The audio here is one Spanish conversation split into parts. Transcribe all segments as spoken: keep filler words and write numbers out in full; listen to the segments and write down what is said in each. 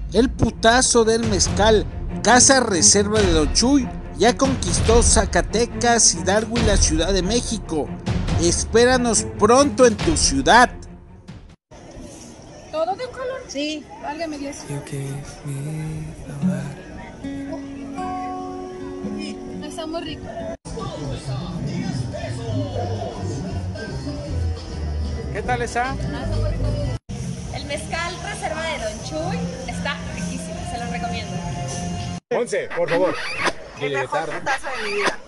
El putazo del mezcal, casa reserva de Don Chuy, ya conquistó Zacatecas, Hidalgo y la Ciudad de México. Espéranos pronto en tu ciudad. ¿Todo de un color? Sí. Válgame Dios. Está muy rico. ¿Qué tal está? El mezcal reserva de Don Chuy está riquísimo, se lo recomiendo. Once, por favor. El mejor putazo de mi vida.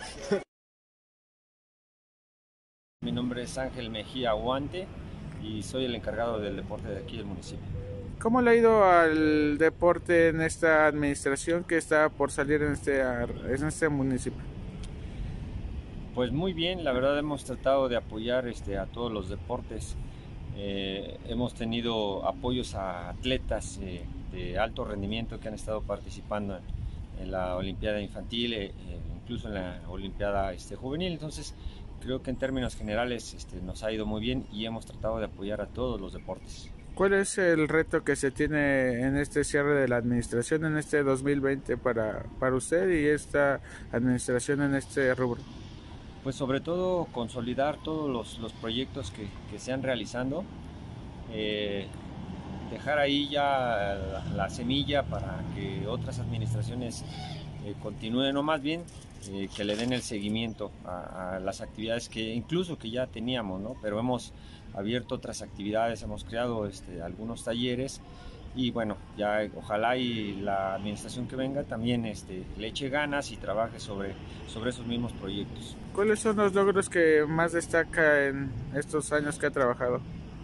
Mi nombre es Ángel Mejía Guante y soy el encargado del deporte de aquí del municipio. ¿Cómo le ha ido al deporte en esta administración que está por salir en este, en este municipio? Pues muy bien, la verdad hemos tratado de apoyar este, a todos los deportes. Eh, hemos tenido apoyos a atletas eh, de alto rendimiento que han estado participando en, en la Olimpiada Infantil, eh, incluso en la Olimpiada este, Juvenil. Entonces creo que en términos generales este, nos ha ido muy bien y hemos tratado de apoyar a todos los deportes. ¿Cuál es el reto que se tiene en este cierre de la administración en este dos mil veinte para, para usted y esta administración en este rubro? Pues sobre todo consolidar todos los, los proyectos que, que se han realizando, eh, dejar ahí ya la, la semilla para que otras administraciones eh, continúen, o más bien eh, que le den el seguimiento a, a las actividades que incluso que ya teníamos, ¿no? Pero hemos abierto otras actividades, hemos creado este, algunos talleres y bueno, ya ojalá y la administración que venga también este, le eche ganas y trabaje sobre, sobre esos mismos proyectos. ¿Cuáles son los logros que más destaca en estos años que ha trabajado?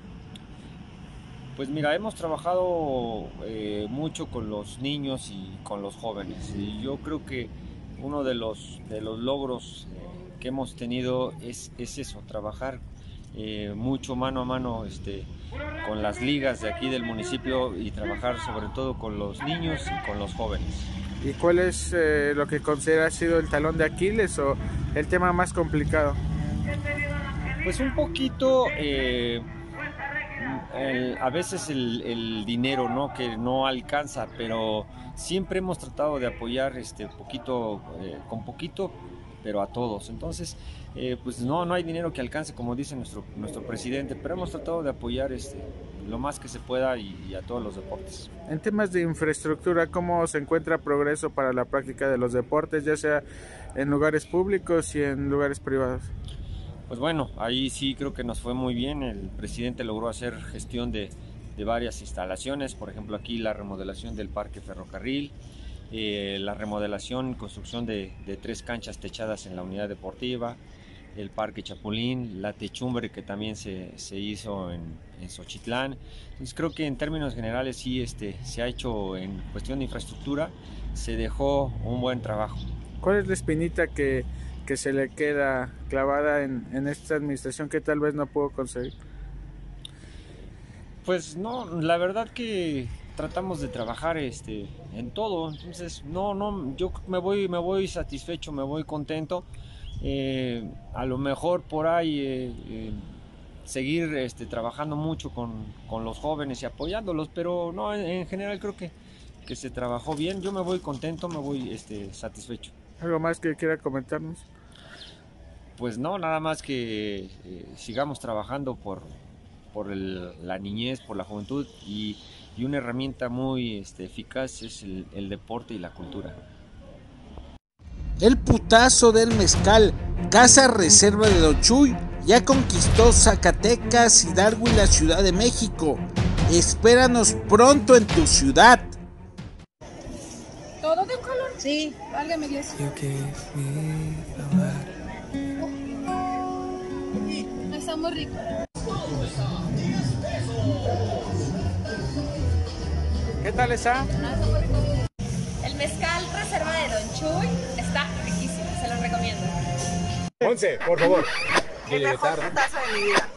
Pues mira, hemos trabajado eh, mucho con los niños y con los jóvenes y yo creo que uno de los, de los logros eh, que hemos tenido es, es eso, trabajar eh, mucho mano a mano este, con las ligas de aquí del municipio y trabajar sobre todo con los niños y con los jóvenes. ¿Y cuál es eh, lo que considera ha sido el talón de Aquiles o el tema más complicado? Pues un poquito, eh, el, a veces el, el dinero, ¿no? Que no alcanza, pero siempre hemos tratado de apoyar este, poquito, eh, con poquito, pero a todos. Entonces, eh, pues no, no hay dinero que alcance, como dice nuestro, nuestro presidente, pero hemos tratado de apoyar este, lo más que se pueda y, y a todos los deportes. En temas de infraestructura, ¿cómo se encuentra progreso para la práctica de los deportes, ya sea en lugares públicos y en lugares privados? Pues bueno, ahí sí creo que nos fue muy bien. El presidente logró hacer gestión de, de varias instalaciones, por ejemplo aquí la remodelación del Parque Ferrocarril, eh, la remodelación y construcción de, de tres canchas techadas en la unidad deportiva, el Parque Chapulín, la techumbre que también se, se hizo en, en Xochitlán. Entonces creo que en términos generales sí este, se ha hecho en cuestión de infraestructura, se dejó un buen trabajo. ¿Cuál es la espinita que, que se le queda clavada en, en esta administración que tal vez no pudo conseguir? Pues no, la verdad que tratamos de trabajar este, en todo, entonces no, no, yo me voy, me voy satisfecho, me voy contento. Eh, a lo mejor por ahí eh, eh, seguir este, trabajando mucho con, con los jóvenes y apoyándolos, pero no, en, en general creo que, que se trabajó bien. Yo me voy contento, me voy este, satisfecho. ¿Algo más que quiera comentarnos? Pues no, nada más que eh, sigamos trabajando por, por el, la niñez, por la juventud y, y una herramienta muy este, eficaz es el, el deporte y la cultura. El putazo del mezcal, casa reserva de Don Chuy, ya conquistó Zacatecas, Hidalgo y la Ciudad de México. Espéranos pronto en tu ciudad. ¿Todo de un color? Sí. Válgame Dios. Está muy rico. ¿Qué tal está? El mezcal reserva de Don Chuy está riquísimo, se lo recomiendo. Once, por favor. El mejor putazo de mi vida.